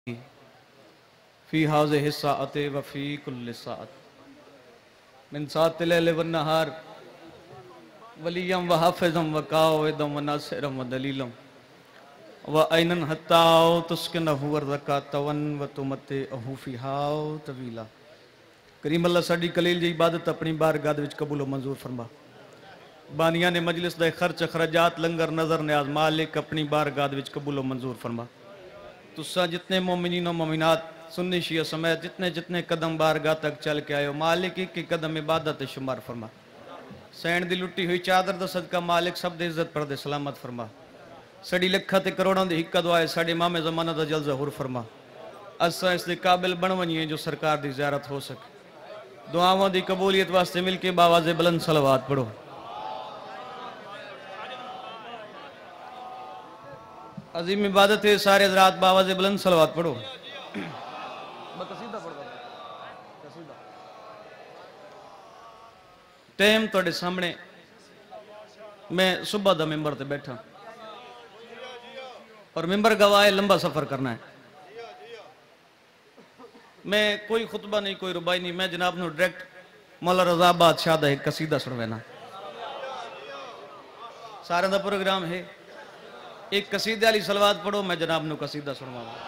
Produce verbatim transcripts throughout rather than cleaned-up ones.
فی حاضہ الساعۃ و فی کل ساعۃ من ساعۃ اللیل والنہار ولیم و حافظم و قاعدم و ناصرم و دلیلم و اینن حتی تسکنہ ورزکا ون و تمتعہ فیہا طویلا۔ کریم اللہ ساڈی کلیل جی عبادت اپنی بارگاہ وچ قبول و منظور فرما۔ بانیان مجلس دے خرچ اخراجات لنگر نظر نیاز مالک اپنی بارگاہ وچ قبول و منظور فرما۔ تسا جتنے مومنین و مومنات سنی شیعہ سمیت جتنے جتنے قدم بارگاہ تک چل کے آئے ہو مالک ایک کی قدم عبادت شمار فرما۔ سین دی لٹی ہوئی چادر دا صدقہ مالک سب دے عزت پر دے سلامت فرما۔ سڑی لکھا تے کروڑوں دے حقہ دعائے ساڑے امام زمانہ دا جل ظہور فرما۔ اساں اس دے قابل بنونیے جو سرکار دی زیارت ہو سکے۔ دعاواں دی قبولیت واسطے مل کے باواز بلند صلوات پڑھو۔ عظیم عبادت ہے سارے حضرات باواز بلند صلوات پڑھو۔ ٹیم توڑے سامنے میں صبح دا ممبر تے بیٹھا اور ممبر گواہ لمبا سفر کرنا ہے۔ میں کوئی خطبہ نہیں کوئی ربائی نہیں، میں جناب نو ڈائریکٹ مولا رضا بادشاہ دا ایک قصیدہ سنوینا۔ سارے دا پروگرام ہے، ایک قصیدہ علی صلوات پڑھو، میں جناب نو قصیدہ سنواؤں۔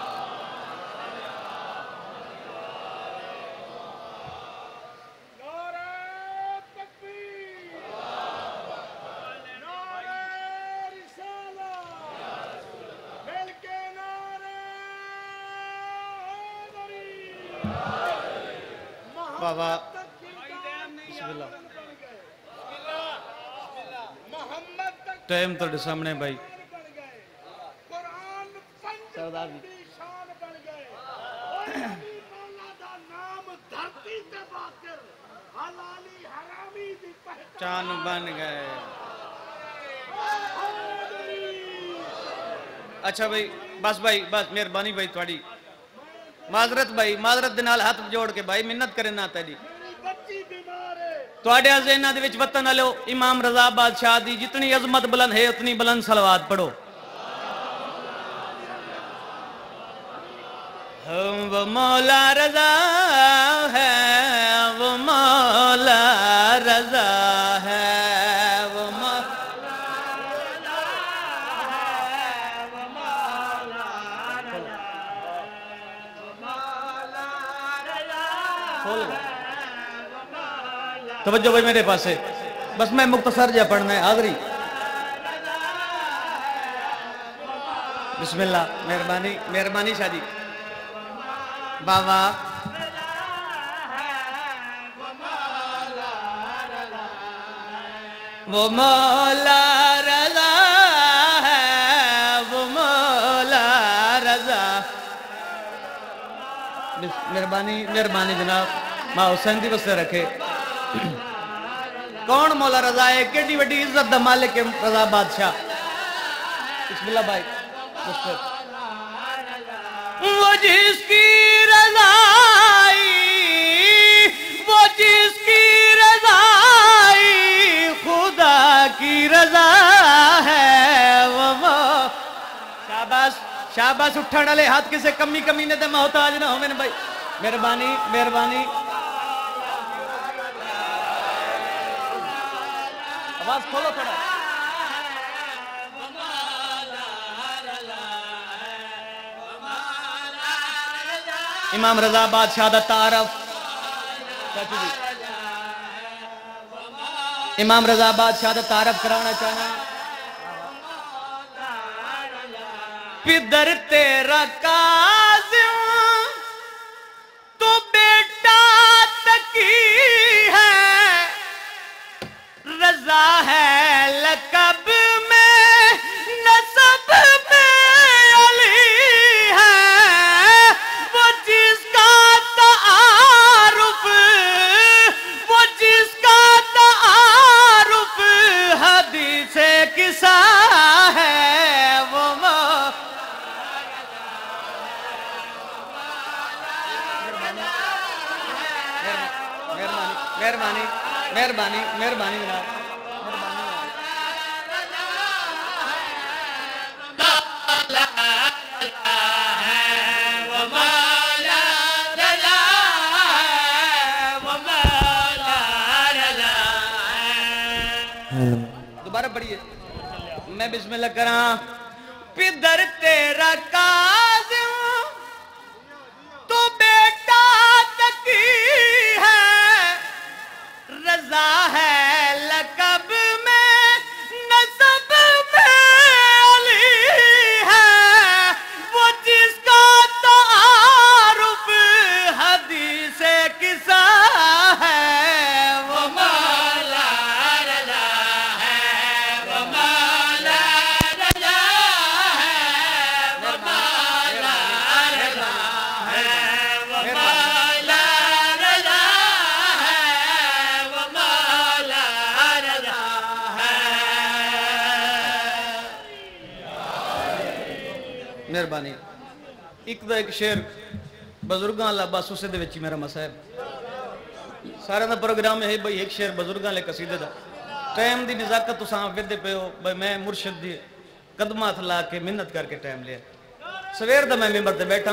بابا بسم اللہ ٹائم توڑے سامنے بھائی سردار جی چاند بن گئے۔ اچھا بھائی بس بھائی بس مہربانی بھائی تھوڑی معذرت بھائی معذرت دنال ہاتھ جوڑ کے بھائی منت کرے نہ تیری تواڈے ذہناں دے وچ وطن والو امام رضا بادشاہ دی جتنی عظمت بلند ہے اتنی بلند صلوات پڑھو۔ وہ مولا رضا ہے وہ مولا رضا ہے وہ توجہ بھائی میرے پاس ہے، بس میں مختصر جا پڑھنا ہے حاضری۔ بسم اللہ مہربانی مہربانی شاہ جی بابا وہ مولا رضا ہے وہ مولا رضا۔ مہربانی مہربانی جناب ماں حسین دی بسے رکھے۔ کون مولا رضا ہے؟ کیڑی وڈی عزت دا مالک رضا بادشاہ۔ بسم اللہ بھائی وہ جس کی رضائی وہ جس کی رضائی خدا کی رضا ہے وہ شاباش شاباش اٹھانا لے ہاتھ کسے کمی کمی نے دے محتاج نہ ہو میں بھائی مہربانی مہربانی آواز کھولو تھوڑا۔ امام رضا بادشاہ دا تعارف امام رضا بادشاہ دا تعارف کرانا چاہنا۔ پدر تیرا کاظم تو بیٹا تکی ہے رضا ہے لقب میں نسب میں علی ہے وہ جس کا تعارف وہ جس کا تعارف حدیث قصہ ہے وہ مہربانی مہربانی مہربانی جناب مہربانی پڑھیے میں بسم اللہ کراں پدر تیرا کاظم تو بیٹا تقی ہے رضا ہے لقب میں نسب میں علی ہے وہ جس کا تعارف حدیث قصہ ہے وہ مولا رضا ہے وہ مولا رضا ہے وہ مولا رضا ہے وہ مولا رضا ہے وہ مولا رضا ہے مہربانی ایک دا ایک شعر بزرگاں اللہ بس اسے دے وچی میرا مسائب سارے دا پروگرام ہے بھئی ایک شعر بزرگاں لے قصیدے دا ٹائم دی نزاکت تو ساں ویدے پہ ہو بھئی میں مرشد دی قدمات لا کے منت کر کے ٹائم لیا سویر دا میں ممبر تے بیٹھا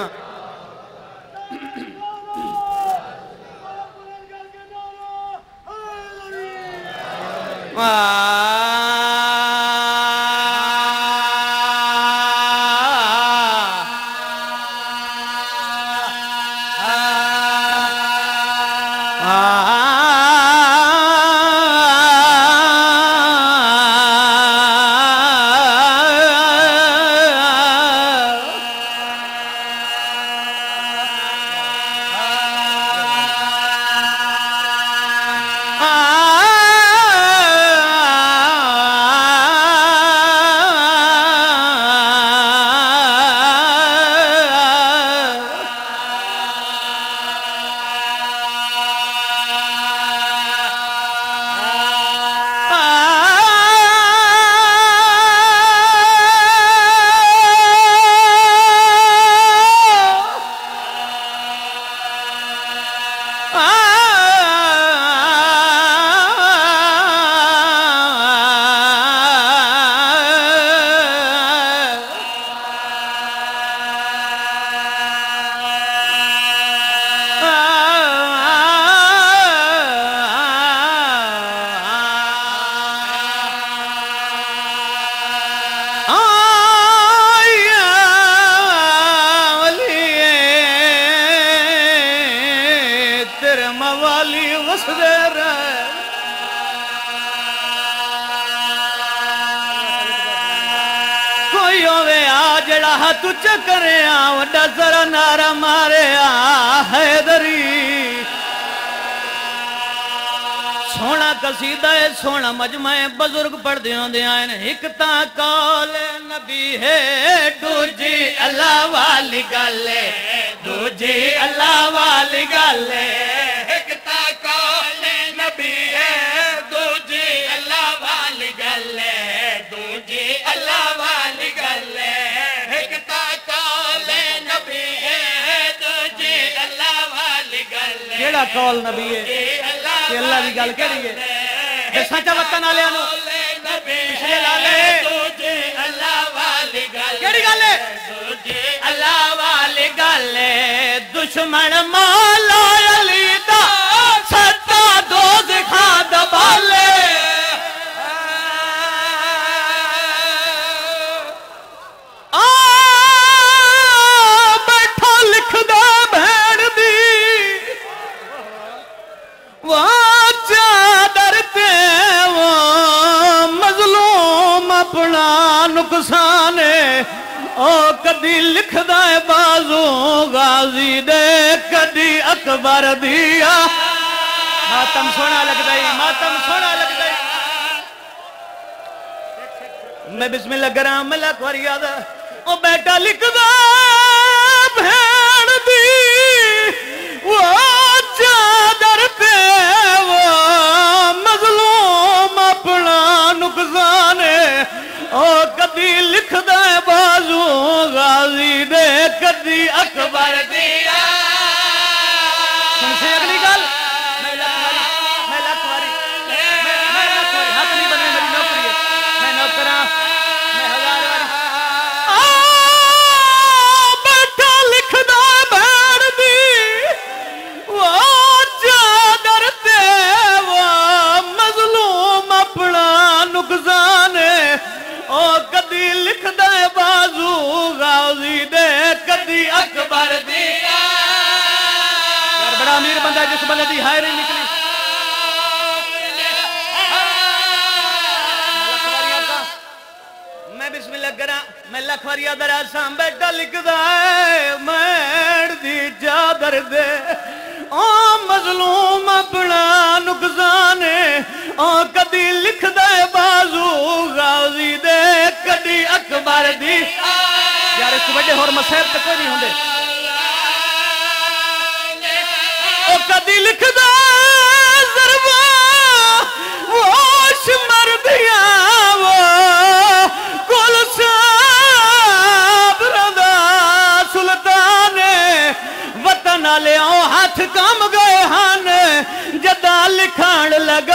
تو چکرے آن وڈا ذرا نارا مارے آ حیدری سونا قصیدہ ہے سونا مجمع بزرگ پڑھ دیوں دے آئین ایک تا کال نبی ہے دوجی اللہ والی گالے دوجی اللہ والی گالے ایک تا کال نبی ہے دوجی اللہ والی گالے دوجی اللہ والی گالے کیڑا کول نبی ہے کہ اللہ دی گل کیڑی ہے اے سچا وطن والےاں نو پچھلے لالے اللہ والی گل کیڑی گل ہے اللہ والی گل ہے دشمن مولا علی دا ستا دوزخاں دبالے نقصانے او کدی لکھ دائے بازو غازی دے کدی اکبر دیا ماتم سونا لگ دائی ماتم سونا لگ دائی میں بسم اللہ گرام ملہ کواری یادا او بیٹا لکھ دا بھیڑ دی وہ چادر پہ وہ مظلوم اپنا نقصانے او کدی لکھ دائے بازو غازی دے کدی اکبر دیا سنسے اگلی گل میں لکھواری میں لکھواری میں لکھواری حق نہیں بنے میری نوکری ہے میں نوکران میں ہزار واری بیٹھا اکبر دیا یار بڑا امیر بندہ ہے جس بندے دی ہائے نہیں نکلی میں بسم اللہ کرا میں لکھواریا درا سام بیٹا لکھ دائے میڑ دی چادر دے او مظلوم اپنا نقصانے او کدی لکھ دائے بازو غازی دے کدی اکبر دی یار اس وجہ اور مسائب تک کوئی نہیں ہوندے او کدی لکھ دائے ضربہ ووش مر دیا وہ کل صبر دا سلطان وطن لے آؤ ہاتھ کام گئے ہن جدا لکھان لگا